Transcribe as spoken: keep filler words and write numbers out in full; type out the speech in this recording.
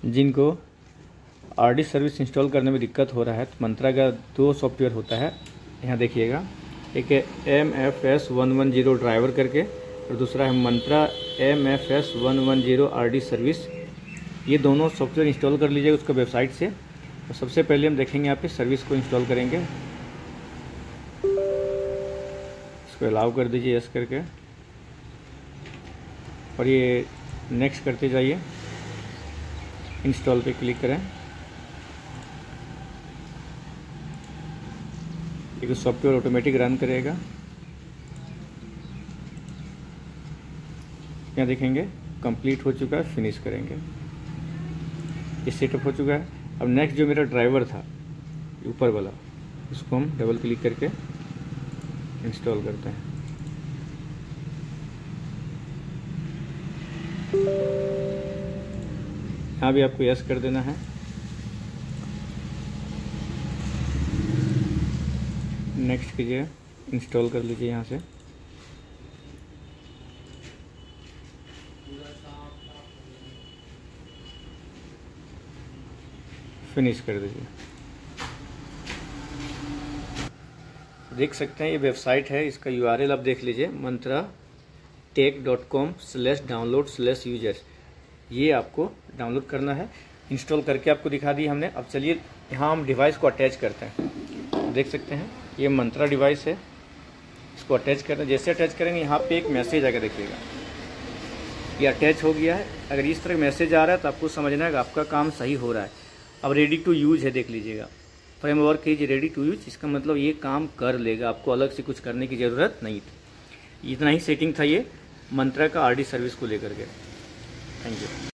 जिनको RD service install करने में दिक्कत हो रहा है, तो मंत्रा का दो सॉफ्टवेयर होता है, यहाँ देखिएगा। एक है M F S one one zero driver करके, और दूसरा है Mantra M F S one one zero R D service. ये दोनों सॉफ्टवेयर इंस्टॉल कर लीजिएगा उसका वेबसाइट से। और सबसे पहले हम देखेंगे यहाँ पे सर्विस को इंस्टॉल करेंगे। इसको अलाउ कर दीजिए यस करके, और ये नेक्स्ट करते जाइए। इंस्टॉल पे क्लिक करें। ये सॉफ्टवेयर ऑटोमेटिक रन करेगा। यहाँ देखेंगे कंप्लीट हो चुका है, फिनिश करेंगे। ये सेटअप हो चुका है। अब नेक्स्ट जो मेरा ड्राइवर था ऊपर वाला, उसको हम डबल क्लिक करके इंस्टॉल करते हैं। यहाँ भी आपको यस कर देना है। नेक्स्ट कीजिए, इंस्टॉल कर लीजिए यहाँ से। फिनिश कर दीजिए। देख सकते हैं ये वेबसाइट है, इसका यू आर एल आप देख लीजिए, Mantra tech dot com slash download slash users. ये आपको डाउनलोड करना है। इंस्टॉल करके आपको दिखा दी हमने। अब चलिए यहाँ हम डिवाइस को अटैच करते हैं। देख सकते हैं ये मंत्रा डिवाइस है, इसको अटैच करना। जैसे अटैच करेंगे यहाँ पे एक मैसेज आकर देखिएगा, ये अटैच हो गया है। अगर इस तरह मैसेज आ रहा है तो आपको समझना है कि आपका काम सही हो रहा है। अब रेडी टू यूज है, देख लीजिएगा। फ्रेमवर्क कीजिए रेडी टू यूज, इसका मतलब ये काम कर लेगा, आपको अलग से कुछ करने की ज़रूरत नहीं थी। इतना ही सेटिंग था ये मंत्रा का आरडी सर्विस को लेकर के। Thank you.